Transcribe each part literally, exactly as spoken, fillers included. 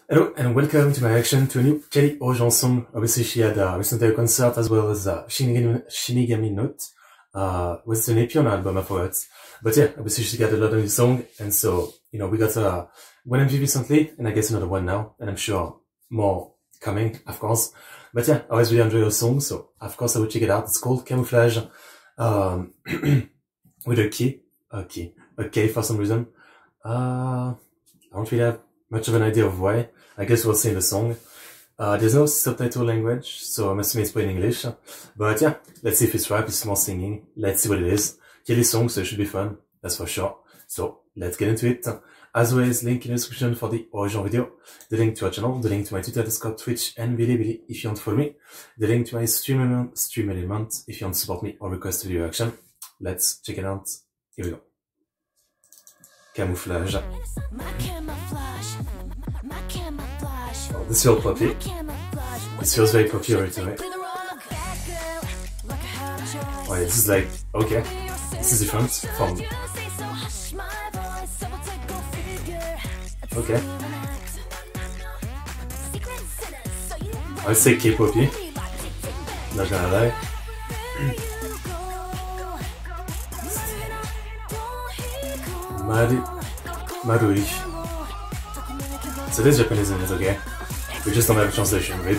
Hello and welcome to my reaction to a new Calliope song. Obviously she had a recent concert as well as uh, Shinigami, Shinigami Note. Uh, was it an E P on an album, I forgot. But yeah, obviously she got a lot of new song, and so, you know, we got uh, one M V recently, and I guess another one now, and I'm sure more coming, of course. But yeah, I always really enjoy her song, so of course I would check it out. It's called Camouflage, um, with a key, a key, a K for some reason. Uh, I don't really have much of an idea of why. I guess we'll see in the song. Uh, there's no subtitle language, so I'm assuming it's played in English. But yeah, let's see if it's rap, it's more singing. Let's see what it is. Kelly song, so it should be fun, that's for sure. So let's get into it. As always, link in the description for the original video, the link to our channel, the link to my Twitter, Discord, Twitch, and Bilibili if you want to follow me, the link to my stream element, stream element if you want to support me or request a video reaction. Let's check it out. Here we go. Camouflage. Oh, this feels poppy. This feels very poppy right away. Oh yeah, this is like, okay, this is different from... Okay. I would say K-poppy. Not gonna lie. Mari... Marui. So this Japanese name is okay. We just don't have a translation, right?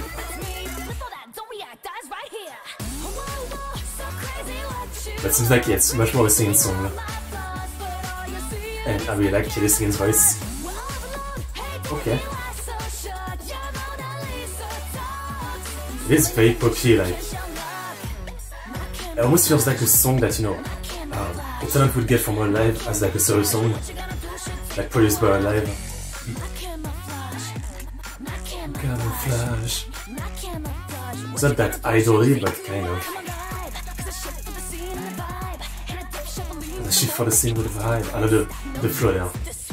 But seems like yeah, it's much more a singing song. And I really like Kelly singing's voice. Okay. It is very poppy, like... It almost feels like a song that, you know, um, a talent would get from Hololive as like a solo song. Like produced by Hololive. Camouflage. It's not that idol-y, but kind of. The shit for the scene with the vibe. I love the, the flow there.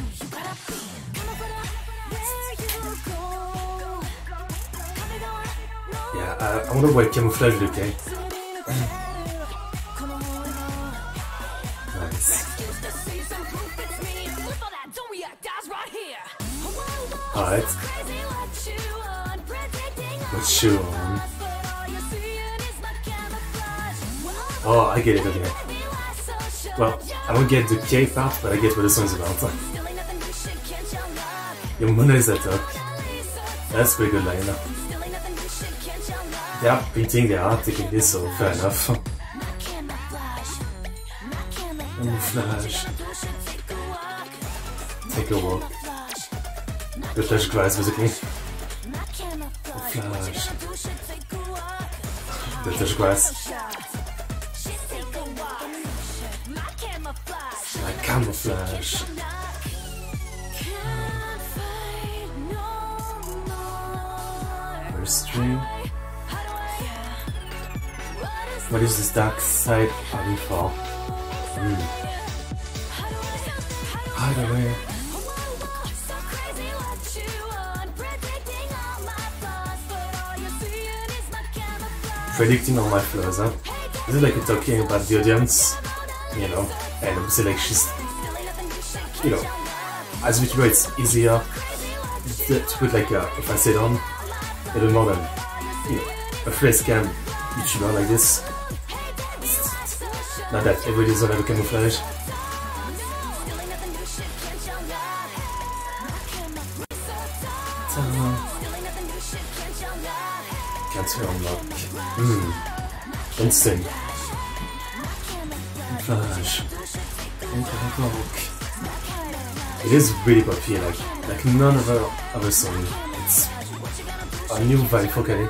Yeah, I, I wonder why Camouflage look okay. Nice. Alright. What shoe on? Oh, I get it, okay. Well, I don't get the K part, but I get what the song's about. Your Mona is attack. That's a pretty good line. They are painting, they are taking this, so fair enough. Camouflage. Take a walk. The flash grass, basically. Camouflage. The flash grass. Like camouflage. First string. What is this dark side hiding for? Mm. Hide away. Predicting all my flaws, huh? Is it like you're talking about the audience? You know, and obviously like she's, you know, as a vtuber it's easier to, to put like a, if I sit on, a little more than, you know, a face cam vtuber like this. Not that everybody doesn't have a camouflage. Can't unlock. Hmm. Instant. Camouflage. It is really poppy, like like none of her other songs. It's a new vibe for Kelly.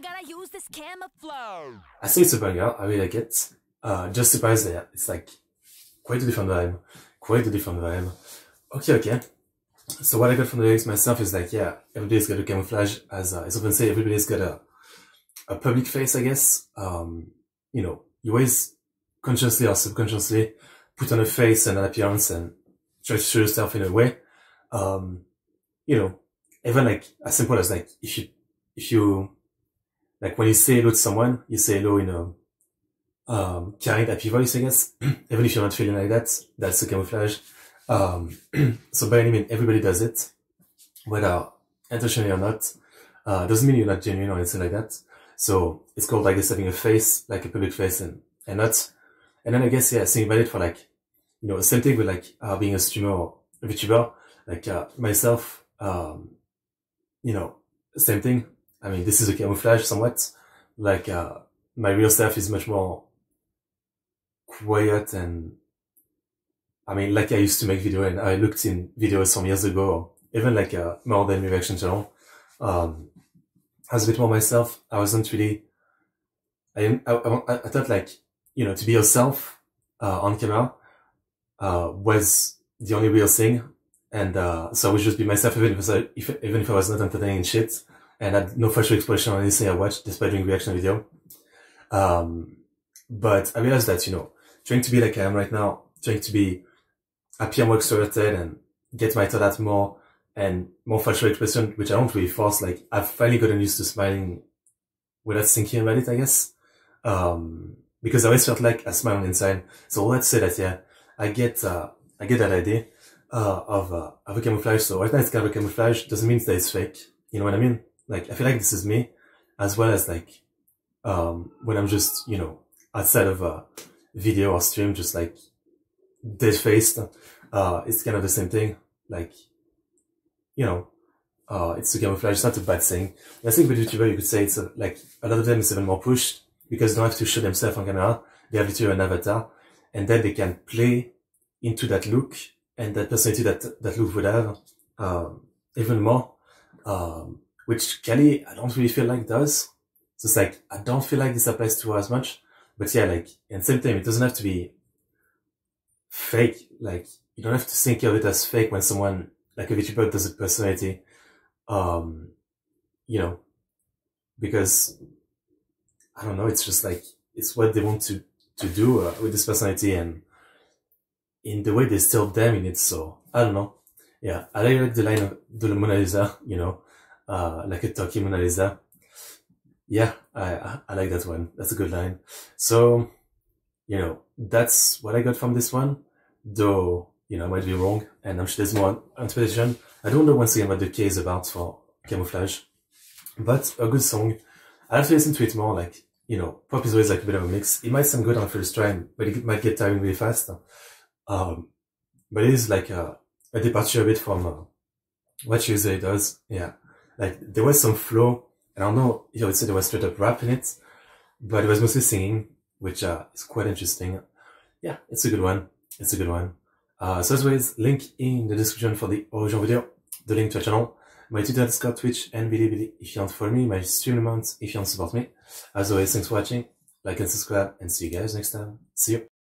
I say it's a banger, I really like it. Uh, just surprised that it's like quite a different vibe. Quite a different vibe. Okay, okay. So what I got from the lyrics myself is like, yeah, everybody's got a camouflage, as uh, as often say, everybody's got a a public face, I guess. Um, you know, you always consciously or subconsciously put on a face and an appearance and try to show yourself in a way. Um, you know, even like as simple as like if you if you like when you say hello to someone, you say hello in a um kind, happy voice, I guess. Even if you're not feeling like that, that's the camouflage. Um, so by any means, everybody does it. Whether intentionally or not, uh, doesn't mean you're not genuine or anything like that. So it's called, I guess, having a face, like a public face and, and not. And then I guess, yeah, think about it for like, you know, same thing with like, uh, being a streamer or a VTuber, like, uh, myself, um, you know, same thing. I mean, this is a camouflage somewhat. Like, uh, my real self is much more quiet and, I mean, like I used to make video and I looked in videos some years ago, or even like a more than me reaction channel. Um, I was a bit more myself. I wasn't really, I, I, I, I thought like, you know, to be yourself, uh, on camera, uh, was the only real thing. And, uh, so I would just be myself even if, I, if, even if I was not entertaining shit and had no facial expression on anything I watched despite doing reaction video. Um, but I realized that, you know, trying to be like I am right now, trying to be happy and more extroverted and get my thought out more and more facial expression, which I don't really force. Like I've finally gotten used to smiling without thinking about it, I guess. Um, because I always felt like I smile on the inside. So let's say that, yeah, I get, uh, I get that idea, uh, of, uh, of a camouflage. So right now it's kind of a camouflage. Doesn't mean that it's fake. You know what I mean? Like I feel like this is me as well as like, um, when I'm just, you know, outside of a video or stream, just like dead faced, uh, it's kind of the same thing. Like, you know, uh, it's a camouflage. It's not a bad thing. I think with YouTuber, you could say it's a, like a lot of them is even more pushed because they don't have to show themselves on camera. They have literally an avatar and then they can play into that look and that personality that, that look would have, um, even more, um, which Kelly, I don't really feel like does. So it's like, I don't feel like this applies to her as much, but yeah, like, and same time, it doesn't have to be fake. Like, you don't have to think of it as fake when someone, like a VTuber does a personality, um, you know, because, I don't know, it's just like, it's what they want to, to do uh, with this personality and in the way they still them in it. So, I don't know. Yeah, I like the line of the Mona Lisa, you know, uh, like a talking Mona Lisa. Yeah, I, I like that one. That's a good line. So, you know, that's what I got from this one. Though, you know, I might be wrong, and I'm sure there's more interpretation. I don't know once again what the K is about for Camouflage, but a good song. I have to listen to it more. Like, you know, pop is always like a bit of a mix. It might sound good on first try, but it might get tiring really fast. Um, but it is like a, a departure a bit from uh, what she usually does. Yeah, like there was some flow. I don't know if I would say there was straight up rap in it, but it was mostly singing, which uh, is quite interesting. Yeah, it's a good one. It's a good one. Uh, so as always, link in the description for the original video, the link to the channel, my Twitter, Discord, Twitch, and Bilibili if you want to follow me, my stream amounts if you want to support me. As always, thanks for watching, like and subscribe, and see you guys next time. See you.